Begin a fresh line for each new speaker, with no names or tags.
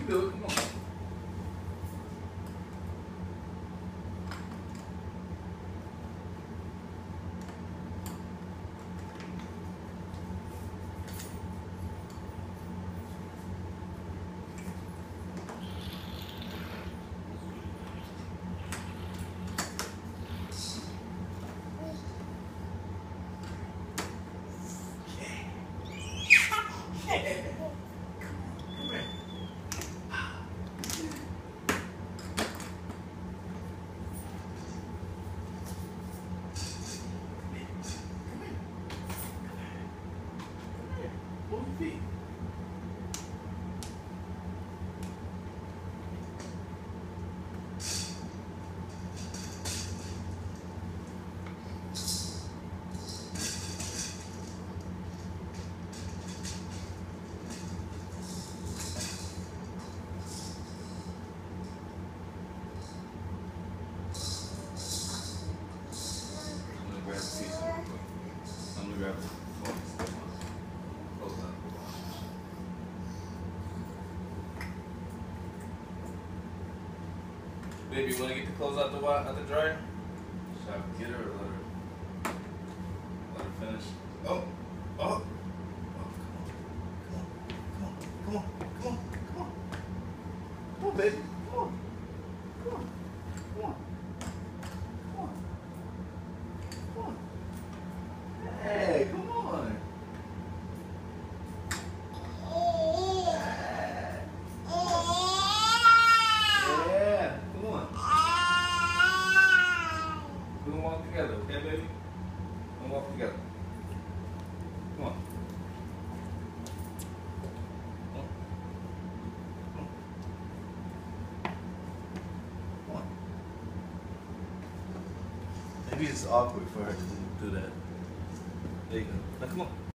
can do it. Come on. Move your feet. I'm gonna grab the piece real quick. I'm gonna grab the phone. Close up. Baby, you wanna get the clothes out the dryer? Should I get her or let her finish? Oh, oh, come on, come on, come on, come on, come on, baby, come on, come on, come on, come on, come on. Hey, come on. Yeah, come on. We're gonna walk together, okay, baby? We're gonna walk together. Come on. Come on. Maybe it's awkward for her to do that. There you go. Now come on.